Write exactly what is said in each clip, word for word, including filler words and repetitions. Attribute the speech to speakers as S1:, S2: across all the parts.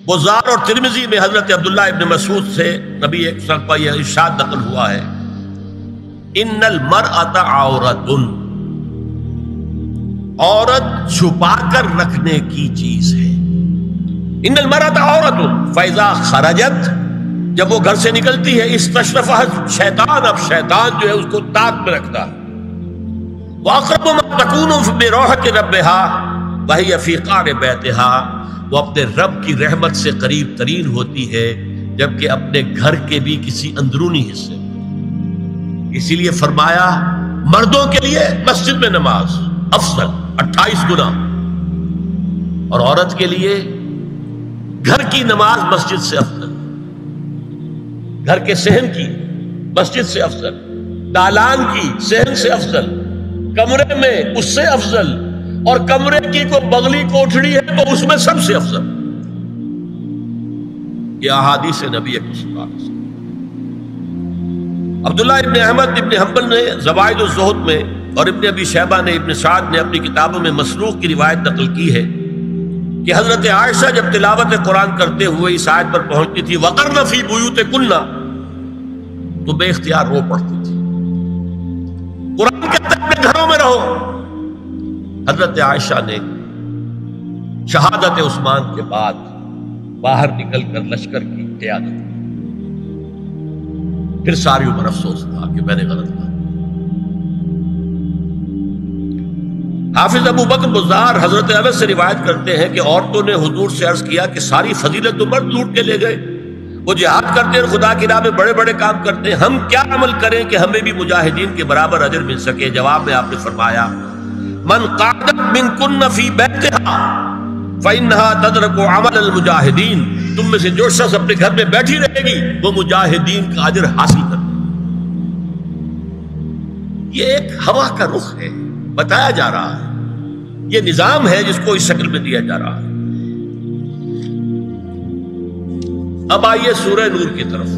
S1: بزار اور ترمذی میں حضرت عبداللہ ابن مسعود سے نبی ایک وسلم کا یہ ارشاد نقل ہوا ہے، ان المرأۃ عورۃ، عورت چھپا کر رکھنے کی چیز ہے۔ ان المرأۃ عورۃ فاذا خرجت، جب وہ گھر سے نکلتی ہے، استشرفها شیطان، اب شیطان جو ہے اس کو تاک میں رکھتا ہے۔ واقرب ما تکون بروحة ربها وهي في قعر بیتها، وہ اپنے رب کی رحمت سے قریب ترین ہوتی ہے جبکہ اپنے گھر کے بھی کسی اندرونی حصے میں۔ اسی لیے فرمایا مردوں کے لیے مسجد میں نماز افضل اٹھائیس گنا، اور عورت کے لیے گھر کی نماز مسجد سے افضل، گھر کے صحن کی مسجد سے افضل، دالان کی صحن سے افضل، کمرے میں اس سے افضل، اور کمرے کی کوئی بغلی کوٹھڑی ہے تو اس میں سب سے افضل۔ یہ احادیث نبی اکرم صلی اللہ علیہ وسلم۔ عبداللہ ابن احمد ابن حنبل نے زوائد الزہد میں اور ابن ابی شیبہ نے ابن سعد نے اپنی کتابوں میں مسروق کی روایت نقل کی ہے کہ حضرت عائشہ جب تلاوت قرآن کرتے ہوئے اس آیت پر پہنچتی تھی وَقَرْنَ فِي بُيُوتِكُنَّ، تو بے اختیار رو پڑتی تھی۔ قرآن کہتا ہے اپنے گھروں میں رہو۔ حضرت عائشہ نے شہادت عثمان کے بعد باہر نکل کر لشکر کی قیادت کی، پھر ساری عمر افسوس تھا کہ میں نے غلط کہا۔ حافظ ابو بکر بزار حضرت انس سے روایت کرتے ہیں کہ عورتوں نے حضور سے عرض کیا کہ ساری فضیلت تو مرد لوٹ کے لے گئے، وہ جہاد کرتے ہیں، خدا کی راہ میں بڑے بڑے کام کرتے ہیں، ہم کیا عمل کریں کہ ہمیں بھی مجاہدین کے برابر اجر مل سکے؟ جواب میں آپ نے فرمایا من قعدت منکن فی بیتہا فإنہا تدرک عمل المجاہدین، تم میں سے جو شخص اپنے گھر میں بیٹھی رہے گی وہ مجاہدین کا اجر حاصل کر۔ یہ ایک ہوا کا رخ ہے، بتایا جا رہا ہے، یہ نظام ہے جس کو اس شکل میں دیا جا رہا ہے۔ اب آئیے سورہ نور کی طرف۔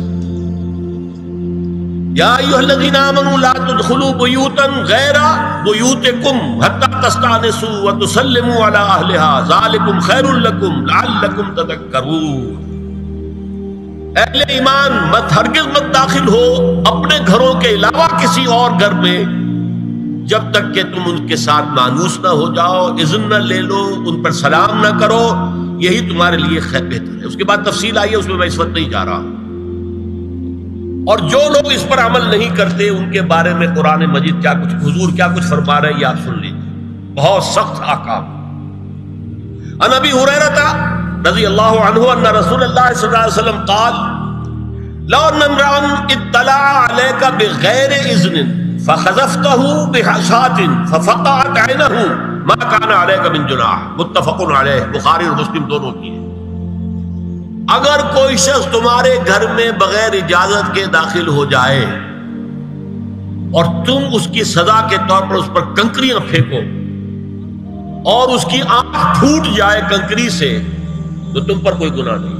S1: یا ایھا الذین آمنوا لا تدخلوا بیوتا غیر بیوتکم حتی تستأنسوا وتسلموا علی اہلها ذالکم خیر لکم لعلکم تذکرون۔ اہل ایمان مت ہرگز مت داخل ہو اپنے گھروں کے علاوہ کسی اور گھر میں جب تک کہ تم ان کے ساتھ مانوس نہ ہو جاؤ، اذن نہ لے لو، ان پر سلام نہ کرو، یہی تمہارے لیے خیر بہتر ہے۔ اس کے بعد تفصیل آئی ہے، اس میں میں اس وقت نہیں جا رہا۔ اور جو لوگ اس پر عمل نہیں کرتے ان کے بارے میں قرآن مجید کیا کچھ حضور کیا کچھ فرما رہے ہیں یہ آپ سن لیجیے، بہت سخت احکام۔ عن ابی ہریرہ رضی اللہ عنہ ان رسول اللہ صلی اللہ علیہ وسلم قال لو ان امرأ اطلع علیک بغیر اذن فخذفته بحشاة ففقعت عینہ ما کان علیک من جناح، متفق علیہ، بخاری اور مسلم دونوں کی ہے۔ اگر کوئی شخص تمہارے گھر میں بغیر اجازت کے داخل ہو جائے اور تم اس کی سزا کے طور پر اس پر کنکریاں پھینکو اور اس کی آنکھ پھوٹ جائے کنکری سے تو تم پر کوئی گناہ نہیں۔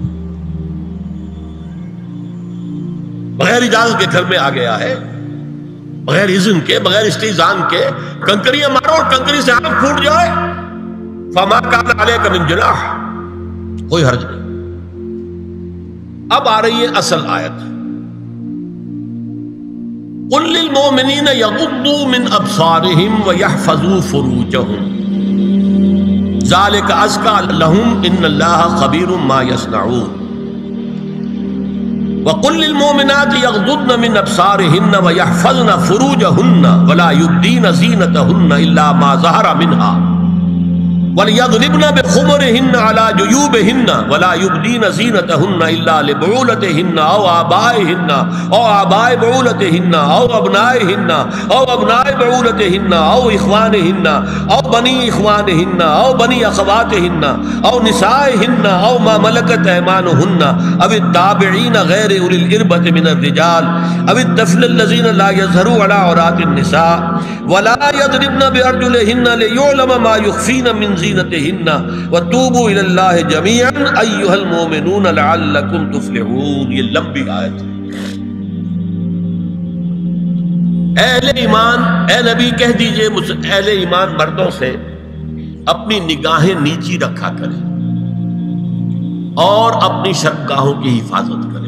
S1: بغیر اجازت کے گھر میں آ گیا ہے، بغیر اذن کے، بغیر استئذان کے کنکریاں مارو اور کنکری سے آنکھ پھوٹ جائے، فما کان علیک من جناح، کوئی حرج نہیں۔ اب آ رہی ہے اصل آیت، قل للمؤمنین یغضوا من ابصارهم ویحفظوا فروجهم ذلک ازکی لهم ان اللہ خبیر ما یصنعون، وقل للمؤمنات یغضضن من ابصارهن ویحفظن فروجهن ولا یبدین زینتهن الا ما ظہر منها وَلْيَضْرِبْنَ بِخُمُرِهِنَّ عَلَى جُيُوبِهِنَّ وَلَا يُبْدِينَ زِينَتَهُنَّ إِلَّا لِبُعُولَتِهِنَّ أَوْ آبَائِهِنَّ أَوْ آبَاءِ بُعُولَتِهِنَّ أَوْ أَبْنَائِهِنَّ أَوْ أَبْنَاءِ بُعُولَتِهِنَّ أَوْ إِخْوَانِهِنَّ أَوْ بَنِي إِخْوَانِهِنَّ أَوْ بَنِي أَخَوَاتِهِنَّ أَوْ نِسَائِهِنَّ أَوْ مَا مَلَكَتْ أَيْمَانُهُنَّ أَوِ التَّابِعِينَ غَيْرِ أُولِي الْإِرْبَةِ مِنَ الرِّجَالِ أَوِ الطَّفْلِ الَّذِينَ لَا يَظْهَرُوا عَلَى عَوْرَاتِ النِّسَاءِ وَلَا يَضْرِبْنَ بِأَرْجُلِهِنَّ لِيُعْلَمَ مَا يُخْفِينَ مِن زینتہن وتوبوا الی اللہ جميعا ایھا المؤمنون لعلکم تفلحون۔ یہ لمبی آیت ہے۔ اہل ایمان، اے نبی کہہ دیجئے اہل ایمان مردوں سے اپنی نگاہیں نیچی رکھا کریں، اور اپنی شرمگاہوں کی حفاظت کریں،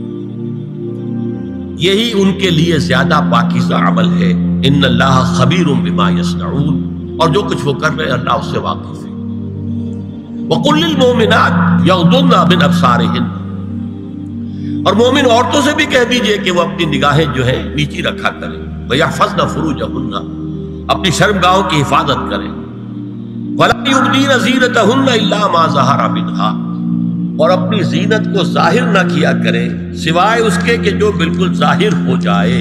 S1: یہی ان کے لیے زیادہ پاکیزہ عمل ہے۔ ان اللہ خبیر بما یصنعون، اور جو کچھ وہ کر رہے ہیں اللہ اس سے واقف ہے۔ وَقُلْ لِلْمُؤْمِنَاتِ يَغْضُضْنَ مِنْ أَبْصَارِهِنَّ، اور مومن عورتوں سے بھی کہہ دیجئے کہ وہ اپنی نگاہیں جو ہے نیچی رکھا کریں، وَيَحْفَظْنَ فُرُوجَهُنَّ، اپنی شرمگاہوں کی حفاظت کریں، وَلَا يُبْدِينَ زِينَتَهُنَّ إِلَّا مَا ظَهَرَ مِنْهَا، اور اپنی زینت کو ظاہر نہ کیا کریں سوائے اس کے کہ جو بالکل ظاہر ہو جائے۔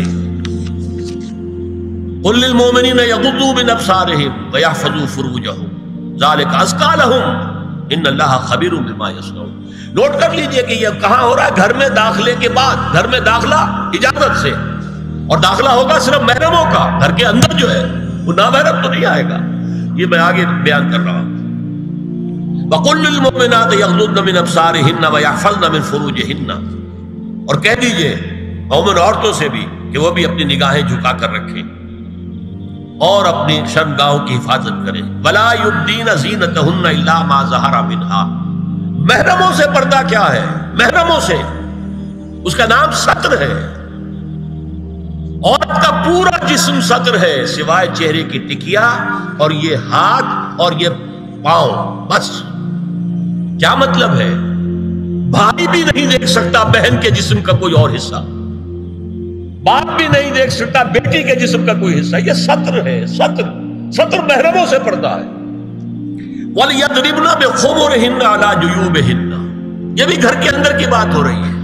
S1: قُلْ لِلْمُؤْمِنِينَ يَغُضُّوا مِنْ أَبْصَارِهِمْ وَيَحْفَظُوا فُرُوجَهُمْ ذَلِكَ أَزْكَىٰ لَهُمْ إِنَّ اللَّهَ خَبِيرٌ بِمَا يَصْنَعُونَ۔ نوٹ کر لیجئے کہ یہ کہاں ہو رہا ہے؟ گھر میں داخلے کے بعد۔ گھر میں داخلہ اجازت سے، اور داخلہ ہوگا صرف محرموں کا، گھر کے اندر جو ہے وہ نامحرم تو نہیں آئے گا۔ یہ میں آگے بیان کر رہا ہوں۔ وَقُلْ لِلْمُؤْمِنَاتِ يَغْضُضْنَ مِنْ أَبْصَارِهِنَّ وَيَحْفَظْنَ مِنْ فُرُوجِهِنَّ، اور کہہ دیجئے مومن عورتوں سے بھی کہ وہ بھی اپنی نگاہیں جھکا کر رکھیں اور اپنی شرمگاہوں کی حفاظت کریں۔ وَلَا يُبْدِينَ زِينَتَهُنَّ إِلَّا مَا ظَهَرَ مِنْهَا، محرموں سے پردہ کیا ہے؟ محرموں سے، اس کا نام ستر ہے۔ عورت کا پورا جسم ستر ہے سوائے چہرے کی ٹکیا اور یہ ہاتھ اور یہ پاؤں، بس۔ کیا مطلب ہے؟ بھائی بھی نہیں دیکھ سکتا بہن کے جسم کا کوئی اور حصہ، باپ بھی نہیں دیکھ سکتا بیٹی کے جسم کا کوئی حصہ۔ یہ ستر ہے، ستر ستر محرموں سے پردہ ہے۔ وَلْيَضْرِبْنَ بِخُمُرِهِنَّ عَلَى جُيُوبِهِنَّ، یہ بھی گھر کے اندر کی بات ہو رہی ہے،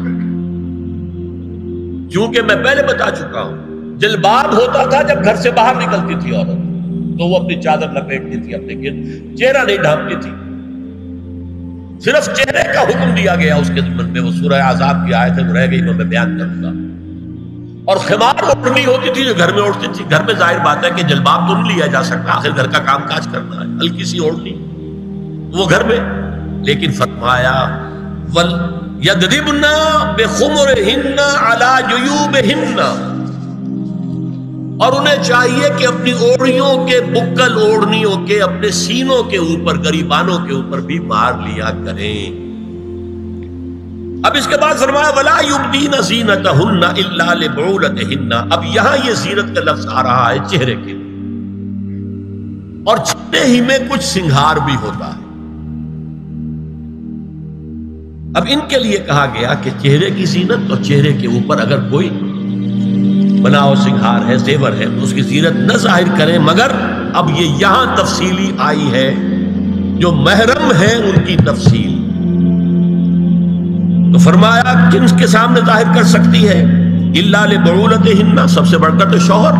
S1: کیونکہ میں پہلے بتا چکا ہوں جلباب ہوتا تھا جب گھر سے باہر نکلتی تھی عورت، تو وہ اپنی چادر لپیٹتی تھی، اپنے گرد چہرہ نہیں ڈھانپتی تھی، صرف چہرے کا حکم دیا گیا اس کے ضمن میں۔ وہ سورہ عذاب کی آیت ہے، وہ رہ گئی، میں بیان کروں گا۔ اور خمار اوڑھنی ہوتی تھی جو گھر میں اوڑھتی تھی۔ گھر میں ظاہر بات ہے کہ جلباب تو نہیں لیا جا سکتا، آخر گھر کا کام کاج کرنا ہے، ہلکی سی اوڑھنی وہ گھر میں، لیکن فرمایا وَلْيَضْرِبْنَ بِخُمُرِهِنَّ عَلَى جُيُوبِهِنَّ، اور انہیں چاہیے کہ اپنی اوڑھیوں کے، بکل اوڑھنیوں کے اپنے سینوں کے اوپر، گریبانوں کے اوپر بھی مار لیا کریں۔ اب اس کے بعد فرمایا وَلَا يُبْدِينَ زِينَتَهُنَّ إِلَّا لِبُعُولَتِهِنَّ، اب یہاں یہ زینت کا لفظ آ رہا ہے چہرے کے، اور چہرے ہی میں کچھ سنگھار بھی ہوتا ہے۔ اب ان کے لیے کہا گیا کہ چہرے کی زینت اور چہرے کے اوپر اگر کوئی بناؤ سنگھار ہے، زیور ہے، تو اس کی زینت نہ ظاہر کریں، مگر اب یہ یہاں تفصیلی آئی ہے، جو محرم ہے ان کی تفصیل۔ تو فرمایا کن کے سامنے ظاہر کر سکتی ہے؟ الا لبعولتہن، سب سے بڑھ کر تو شوہر،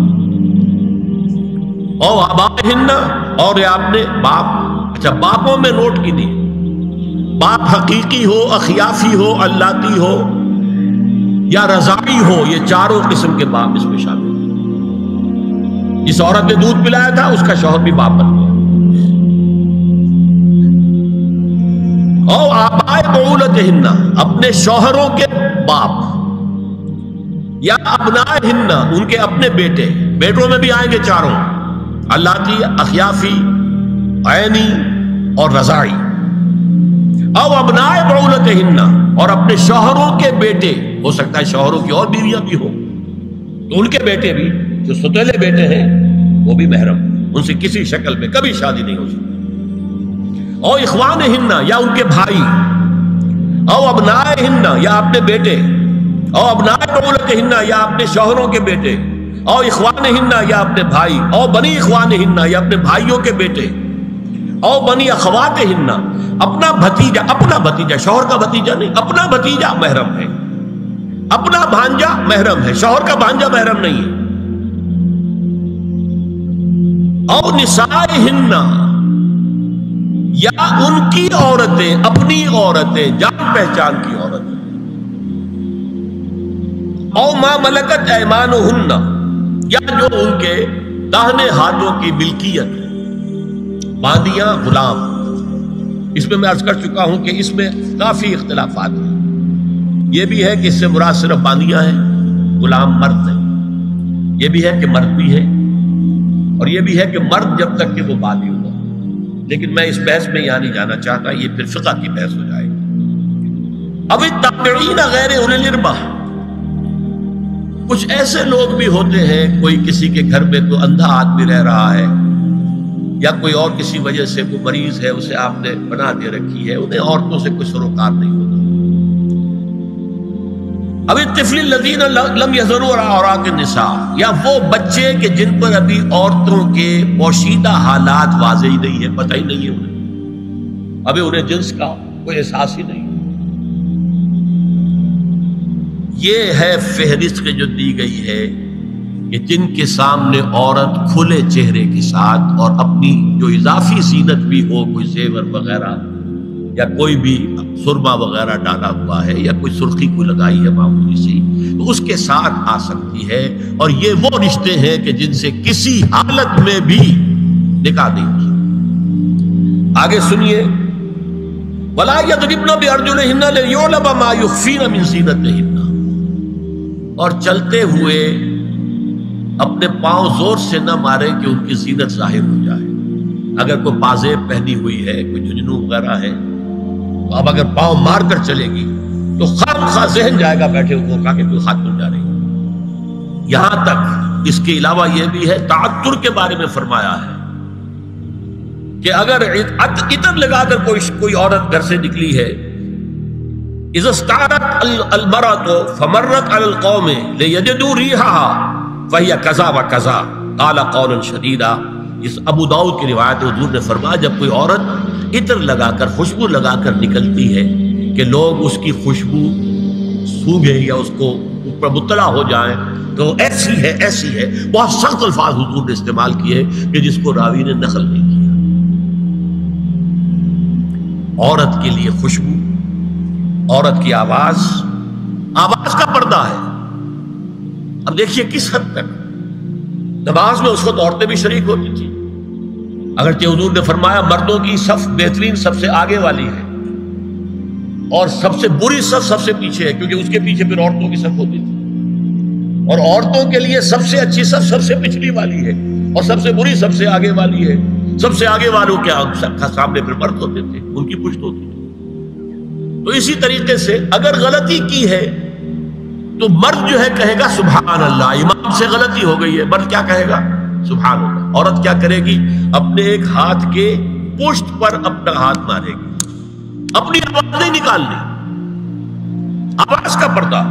S1: اور آبائہن، اور یہ آپ نے باپ۔ اچھا، باپوں میں نوٹ کی دی، باپ حقیقی ہو، اخیافی ہو، اللاتی ہو یا رضاعی ہو، یہ چاروں قسم کے باپ اس میں شامل ہیں۔ جس عورت نے دودھ پلایا تھا اس کا شوہر بھی باپ بن گیا۔ او آبائے بعولتہن، اپنے شوہروں کے باپ، یا ابنائہن، ان کے اپنے بیٹے، بیٹوں میں بھی آئیں گے چاروں، اللاتی، اخیافی، عینی اور رضاعی۔ او ابنائے بعولتہن، اور اپنے شوہروں کے بیٹے، ہو سکتا ہے شوہروں کی اور بیویاں بھی ہوں، تو ان کے بیٹے بھی، جو ستیلے بیٹے ہیں وہ بھی محرم، ان سے کسی شکل میں کبھی شادی نہیں ہو سکتی۔ او اخوانہن، یا ان کے بھائی، او ابنائہن، یا اپنے بیٹے، او ابنائے بعولتہن، یا اپنے شوہروں کے بیٹے، او اخوانہن، یا اپنے بھائی، او بنی اخوانہن، یا اپنے بھائیوں کے بیٹے، او بنی اخواتہن، اپنا بھتیجا، اپنا بھتیجا، شوہر کا بھتیجا نہیں، اپنا بھتیجا محرم ہے، اپنا بھانجا محرم ہے، شوہر کا بھانجا محرم نہیں ہے۔ او نسائہن، یا ان کی عورتیں، اپنی عورتیں، جان پہچان کی عورتیں۔ او ما ملکت ایمانہن، یا جو ان کے داہنے ہاتھوں کی ملکیت ہے، باندیاں، غلام۔ اس میں میں عرض کر چکا ہوں کہ اس میں کافی اختلافات ہیں۔ یہ بھی ہے کہ اس سے مراد صرف باندیاں ہیں، غلام مرد ہیں، یہ بھی ہے کہ مرد بھی ہے، اور یہ بھی ہے کہ مرد جب تک کہ وہ بالی ہوا۔ لیکن میں اس بحث میں یہاں نہیں جانا چاہتا، یہ پھر فقہ کی بحث ہو جائے گی۔ اب التابعین غیر اولی الارباح، کچھ ایسے لوگ بھی ہوتے ہیں، کوئی کسی کے گھر میں کوئی اندھا آدمی رہ رہا ہے یا کوئی اور کسی وجہ سے کوئی مریض ہے، اسے آپ نے بنا دے رکھی ہے، انہیں عورتوں سے کوئی سروکار نہیں ہوتا۔ اب الطفل الذین لم یظہروا علی عورات النساء، یا وہ بچے کہ جن پر ابھی عورتوں کے پوشیدہ حالات واضح ہی نہیں ہے، پتہ ہی نہیں ہے انہیں، ابھی انہیں جنس کا کوئی احساس ہی نہیں۔ یہ ہے فہرست جو دی گئی ہے کہ جن کے سامنے عورت کھلے چہرے کے ساتھ اور اپنی جو اضافی زینت بھی ہو، کوئی زیور وغیرہ یا کوئی بھی سرما وغیرہ ڈالا ہوا ہے یا کوئی سرخی کو لگائی ہے معمولی سی، تو اس کے ساتھ آ سکتی ہے، اور یہ وہ رشتے ہیں کہ جن سے کسی حالت میں بھی نکاح نہیں ہو سکتا۔ آگے سنیے، وَلَا يَضْرِبْنَ بِأَرْجُلِهِنَّ لِيُعْلَمَ مَا يُخْفِينَ مِنْ زِينَتِهِنَّ، اور چلتے ہوئے اپنے پاؤں زور سے نہ مارے کہ ان کی زینت ظاہر ہو جائے۔ اگر کوئی پازیب پہنی ہوئی ہے، کوئی جھنجھنو وغیرہ ہے، تو اب اگر پاؤں مار کر چلے گی تو خام خواہ ذہن جائے گا بیٹھے ہوئے کا کہ کوئی خاتون جا رہی ہے۔ یہاں تک اس کے علاوہ یہ بھی ہے، تعطر کے بارے میں فرمایا ہے کہ اگر عطر لگا کر کوئی کوئی عورت گھر سے نکلی ہے، اذا استعارت المرأة فمرت على القوم ليجدوا ريحها فهي كذا وكذا قال قولا شديدا۔ اس ابو داؤد کی روایت حضور نے فرمایا جب کوئی عورت عطر لگا کر خوشبو لگا کر نکلتی ہے کہ لوگ اس کی خوشبو سونگیں یا اس کو اوپر مطلع ہو جائیں تو ایسی ہے ایسی ہے، بہت سخت الفاظ حضور نے استعمال کیے کہ جس کو راوی نے نقل نہیں کیا۔ عورت کے لیے خوشبو، عورت کی آواز، آواز کا پردہ ہے۔ اب دیکھیے کس حد تک نماز میں اس وقت عورتیں بھی شریک ہوتی تھی، اگرچہ حضور نے فرمایا مردوں کی صف بہترین سب سے آگے والی ہے اور سب سے بری صف سب سے پیچھے ہے، کیونکہ اس کے پیچھے پھر عورتوں کی صف ہوتی تھی، اور عورتوں کے لیے سب سے اچھی صف سب سے پچھلی والی ہے اور سب سے بری سب سے آگے والی ہے۔ سب سے آگے والوں کے سامنے پھر مرد ہوتے تھے، ان کی پشت ہوتی تھی۔ تو اسی طریقے سے اگر غلطی کی ہے تو مرد جو ہے کہے گا سبحان اللہ، امام سے غلطی ہو گئی ہے، مرد کیا کہے گا؟ سبحان اللہ۔ عورت کیا کرے گی؟ اپنے ایک ہاتھ کے پشت پر اپنا ہاتھ مارے گی، اپنی آواز نہیں نکالنی، آواز کا پردہ،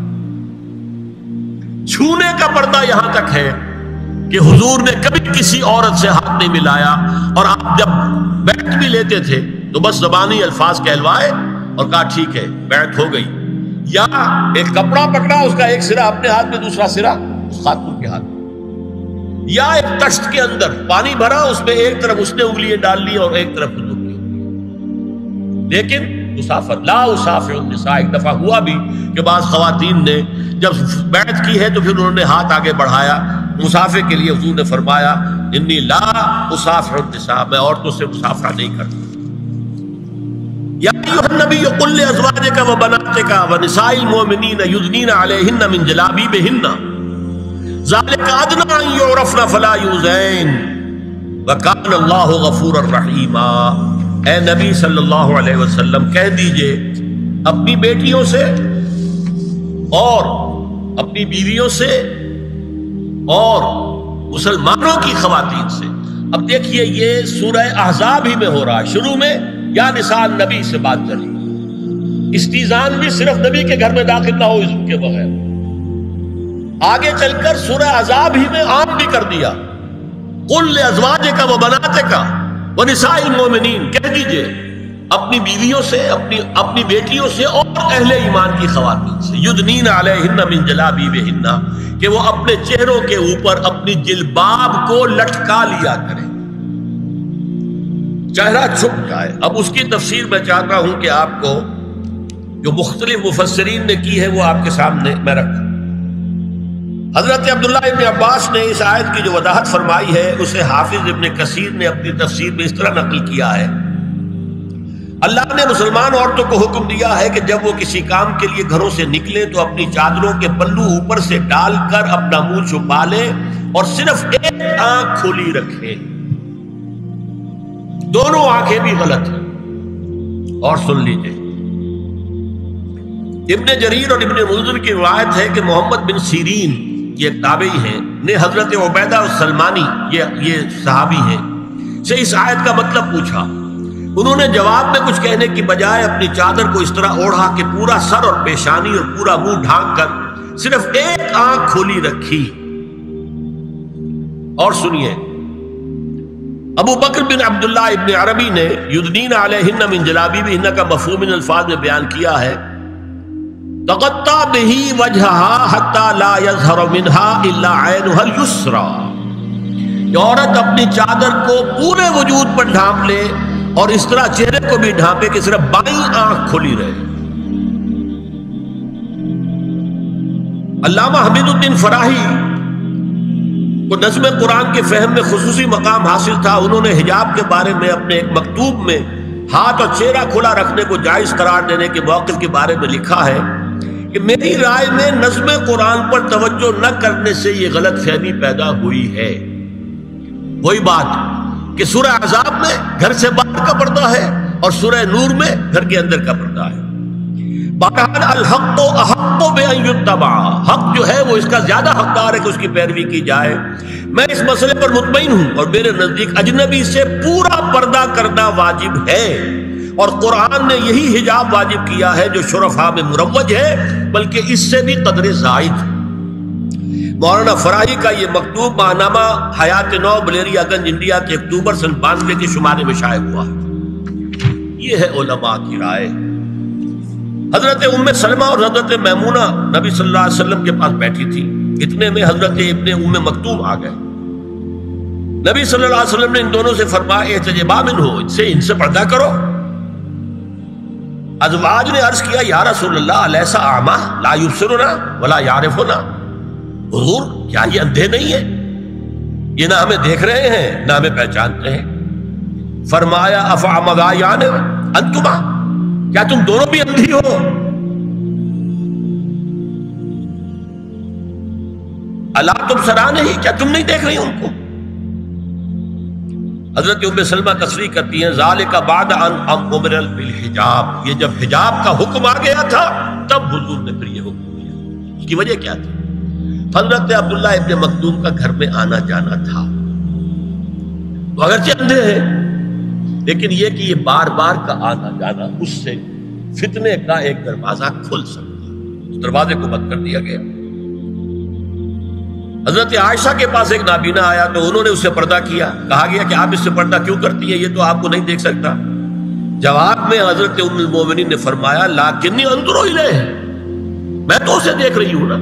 S1: چھونے کا پردہ یہاں تک ہے کہ حضور نے کبھی کسی عورت سے ہاتھ نہیں ملایا، اور آپ جب بیعت بھی لیتے تھے تو بس زبانی الفاظ کہلوائے اور کہا ٹھیک ہے بیعت ہو گئی، یا ایک کپڑا پکڑا، اس کا ایک سرا اپنے ہاتھ میں دوسرا سرا اس خاتون کے ہاتھ میں، یا ایک تشت کے اندر پانی بھرا، اس میں ایک طرف اس نے انگلیاں ڈال لی اور ایک طرف حضور کی انگلیاں۔ لیکن مسافر لا اسافر النساء، ایک دفعہ ہوا بھی کہ بعض خواتین نے جب بیعت کی ہے تو پھر انہوں نے ہاتھ آگے بڑھایا مسافر کے لیے، حضور نے فرمایا انی لا اسافر النساء، میں عورتوں سے مسافرہ نہیں کرتا۔ یا ایھا النبی قل لازواجک وبناتک ونساء المؤمنین یدنین علیہن من جلابیبہن ذالک ادنی ان یعرفن فلا یؤذین وکان اللہ غفورا رحیما۔ اے نبی صلی اللہ علیہ وسلم کہہ دیجئے اپنی بیٹیوں سے اور اپنی بیویوں سے اور مسلمانوں کی خواتین سے۔ اب دیکھیے یہ سورہ احزاب ہی میں ہو رہا ہے، شروع میں یا نساء نبی سے بات چلی، استیزان بھی صرف نبی کے گھر میں داخل نہ ہو اذن کے بغیر، آگے چل کر سورہ احزاب ہی میں عام بھی کر دیا، قل لازواجک وبناتک ونساء المؤمنین، کہہ دیجئے اپنی بیویوں سے، اپنی اپنی بیٹیوں سے اور اہل ایمان کی خواتین سے، یدنین علیہن من جلابیبہن، کہ وہ اپنے چہروں کے اوپر اپنی جلباب کو لٹکا لیا کریں، چہرہ چھپ جائے۔ اب اس کی تفسیر میں چاہتا ہوں کہ آپ کو جو مختلف مفسرین نے کی ہے وہ آپ کے سامنے میں رکھوں۔ حضرت عبداللہ ابن عباس نے اس آیت کی جو وضاحت فرمائی ہے اسے حافظ ابن کثیر نے اپنی تفسیر میں اس طرح نقل کیا ہے، اللہ نے مسلمان عورتوں کو حکم دیا ہے کہ جب وہ کسی کام کے لیے گھروں سے نکلے تو اپنی چادروں کے پلو اوپر سے ڈال کر اپنا منہ چھپا لے اور صرف ایک آنکھ کھلی رکھے، دونوں آنکھیں بھی غلط ہیں۔ اور سن لیجئے ابن جریر اور ابن منذر کی روایت ہے کہ محمد بن سیرین یہ ایک تابعی ہیں نے حضرت عبیدہ السلمانی یہ یہ صحابی ہیں سے اس آیت کا مطلب پوچھا. انہوں نے جواب میں کچھ کہنے کی بجائے اپنی چادر کو اس طرح اوڑھا کہ پورا سر اور پیشانی اور پورا منہ ڈھانک کر صرف ایک آنکھ کھولی رکھی. اور سنیے ابو بکر بن عبداللہ ابن عربی نے یدنین علیہن من جلابیبہن کا مفہوم ان الفاظ میں بیان کیا ہے تغطى به وجهها حتى لا يظهر منها الا عينها اليسرى. عورت اپنی چادر کو پورے وجود پر ڈھانپ لے اور اس طرح چہرے کو بھی ڈھانپے کہ صرف بائیں آنکھ کھلی رہے. علامہ حمید الدین فراہی کو نظم قرآن کے فہم میں خصوصی مقام حاصل تھا. انہوں نے حجاب کے بارے میں اپنے ایک مکتوب میں ہاتھ اور چہرہ کھلا رکھنے کو جائز قرار دینے کے موقف کے بارے میں لکھا ہے کہ میری رائے میں نظم قرآن پر توجہ نہ کرنے سے یہ غلط فہمی پیدا ہوئی ہے. وہی بات کہ سورہ عذاب میں گھر سے باہر کا پردہ ہے اور سورہ نور میں گھر کے اندر کا پردہ ہے. بہرحال الحق احق بان یتبع، حق جو ہے وہ اس کا زیادہ حقدار ہے کہ اس کی پیروی کی جائے. میں اس مسئلے پر مطمئن ہوں اور میرے نزدیک اجنبی سے پورا پردہ کرنا واجب ہے اور قرآن نے یہی حجاب واجب کیا ہے جو شرفاء میں مروج ہے بلکہ اس سے بھی قدر زائد. مولانا فراہی کا یہ مکتوب ماہنامہ حیات نو بلیریا گنج انڈیا کے اکتوبر سن بانوے کے شمارے میں شائع ہوا ہے. یہ ہے علماء کی رائے. حضرت ام سلمہ اور حضرت میمونہ نبی صلی اللہ علیہ وسلم کے پاس بیٹھی تھی. اتنے میں حضرت ابن ام مکتوم آ گئے. نبی صلی اللہ علیہ وسلم نے ان دونوں سے فرمایا احتجبا منہ، ان سے ان سے پردہ کرو. ازواج نے عرض کیا یا رسول اللہ الیس اعمی لا یبصرنا ولا یعرفنا، حضور کیا یہ اندھے نہیں ہیں؟ یہ نہ ہمیں دیکھ رہے ہیں نہ ہمیں پہچانتے ہیں. فرمایا افعمغایان انتما، کیا تم دونوں بھی اندھی ہو؟ اللہ تم سرا نہیں، کیا تم نہیں دیکھ رہی ان کو؟ حضرت ام سلمہ تصریح کرتی ہیں ذالک بعد ان امر بالحجاب، یہ جب حجاب کا حکم آ گیا تھا تب حضور نے پھر یہ حکم دیا. اس کی وجہ کیا تھی؟ حضرت عبداللہ ابن مکتوم کا گھر میں آنا جانا تھا. تو اگرچہ اندھے ہیں لیکن یہ کہ یہ بار بار کا آنا جانا اس سے فتنے کا ایک دروازہ کھل سکتا ہے. اس دروازے کو بند کر دیا گیا. حضرت عائشہ کے پاس ایک نابینا آیا تو انہوں نے اس سے پردہ کیا. کہا گیا کہ آپ اس سے پردہ کیوں کرتی ہیں، یہ تو آپ کو نہیں دیکھ سکتا. جواب میں حضرت ام المومنین نے فرمایا لاکنی انظر الیہ، میں تو اسے دیکھ رہی ہوں نا.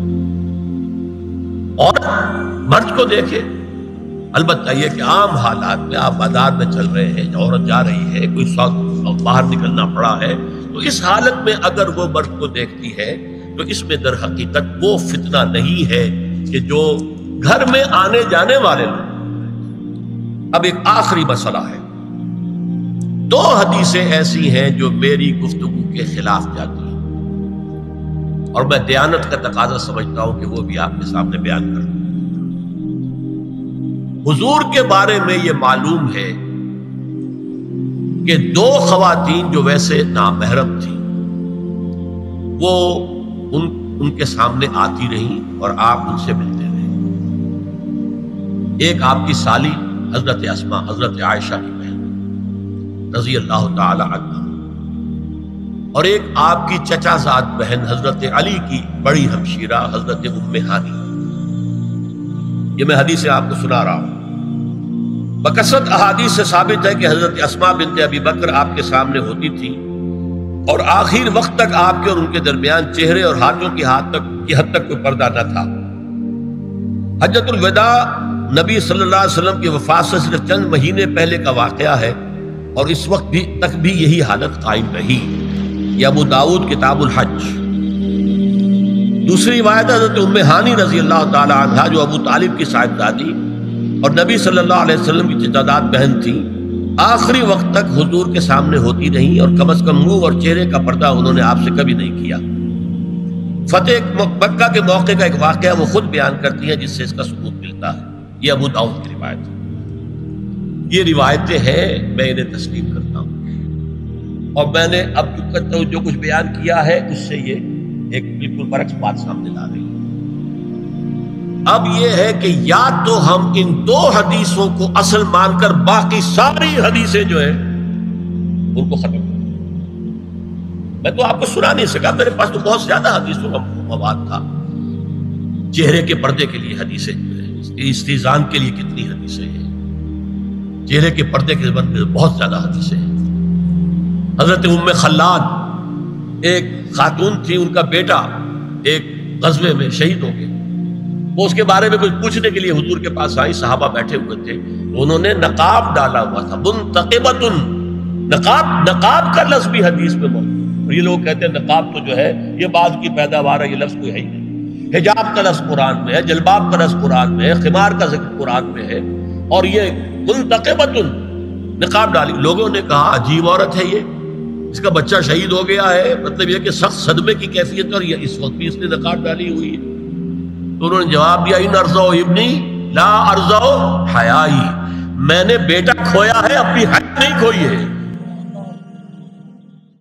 S1: اور مرد کو دیکھے. البتہ یہ کہ عام حالات میں آپ بازار میں چل رہے ہیں، عورت جا رہی ہے، کوئی ساتھ باہر نکلنا پڑا ہے، تو اس حالت میں اگر وہ مرد کو دیکھتی ہے تو اس میں در حقیقت وہ فتنہ نہیں ہے کہ جو گھر میں آنے جانے والے لوگ. اب ایک آخری مسئلہ ہے. دو حدیثیں ایسی ہیں جو میری گفتگو کے خلاف جاتی ہیں اور میں دیانت کا تقاضا سمجھتا ہوں کہ وہ بھی آپ کے سامنے بیان کروں. حضور کے بارے میں یہ معلوم ہے کہ دو خواتین جو ویسے نامحرم تھیں وہ ان ان کے سامنے آتی رہیں اور آپ ان سے ملتے رہے. ایک آپ کی سالی حضرت اسماء حضرت عائشہ کی بہن رضی اللہ تعالی عنہ، اور ایک آپ کی چچا زاد بہن حضرت علی کی بڑی ہمشیرہ حضرت ام ہانی. یہ میں حدیث آپ کو سنا رہا ہوں. بکثرت احادیث سے ثابت ہے کہ حضرت اسماء بنت ابی بکر آپ کے سامنے ہوتی تھی اور آخر وقت تک آپ کے اور ان کے درمیان چہرے اور ہاتھوں کی حد تک کی حد تک کوئی پردہ نہ تھا. حجۃ الوداع نبی صلی اللہ علیہ وسلم کی وفات سے صرف چند مہینے پہلے کا واقعہ ہے اور اس وقت بھی تک بھی یہی حالت قائم رہی. یہ ابو داؤد کتاب الحج. دوسری روایت حضرت ام ہانی رضی اللہ تعالی عنہا جو ابو طالب کی صاحبزادی اور نبی صلی اللہ علیہ وسلم کی چچاداد بہن تھی، آخری وقت تک حضور کے سامنے ہوتی رہیں اور کم از کم منہ اور چہرے کا پردہ انہوں نے آپ سے کبھی نہیں کیا. فتح مکہ کے موقع کا ایک واقعہ وہ خود بیان کرتی ہیں جس سے اس کا ثبوت ملتا ہے. یہ ابو داؤد کی روایت ہے. یہ روایتیں ہیں، میں انہیں تسلیم کرتا ہوں. اور میں نے اب جو جو کچھ بیان کیا ہے اس سے یہ ایک بالکل برعکس بات سامنے لا رہی ہے۔ اب یہ ہے کہ یا تو ہم ان دو حدیثوں کو اصل مان کر باقی ساری حدیثیں جو ہیں ان کو ختم کر، میں تو آپ کو سنا نہیں سکا، میرے پاس تو بہت زیادہ حدیثوں کا مواد تھا۔ چہرے کے پردے کے لیے حدیثیں، استیزان کے لیے کتنی حدیثیں ہیں، چہرے کے پردے کے بارے میں بہت زیادہ حدیثیں ہیں۔ حضرت ام خلاد ایک خاتون تھی، ان کا بیٹا ایک غزوے میں شہید ہو گیا، وہ اس کے بارے میں کچھ پوچھنے کے لیے حضور کے پاس آئی، صحابہ بیٹھے ہوئے تھے، انہوں نے نقاب ڈالا ہوا تھا، منتقبۃ، نقاب نقاب کا لفظ بھی حدیث میں موجود ہے، اور یہ لوگ کہتے ہیں نقاب تو جو ہے یہ بعد کی پیداوار ہے، یہ لفظ کوئی ہے ہی نہیں۔ حجاب کا لفظ قرآن میں ہے، جلباب کا لفظ قرآن میں ہے، خمار کا ذکر قرآن میں ہے، اور یہ منتقبۃ نقاب ڈالی۔ لوگوں نے کہا عجیب عورت ہے یہ، اس کا بچہ شہید ہو گیا ہے، مطلب یہ کہ سخت صدمے کی کیفیت، اور یہ اس وقت بھی اس نے نقاب ڈالی ہوئی ہے۔ تو انہوں نے جواب دیا ان ارزو ابنی لا ارزو حیائی، میں نے بیٹا کھویا ہے، اپنی حیا نہیں کھوئی ہے۔